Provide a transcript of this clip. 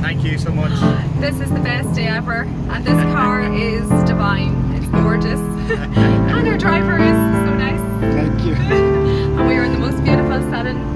Thank you so much. This is the best day ever, and this car is divine. It's gorgeous, and our driver is so nice. Thank you. And we are in the most beautiful setting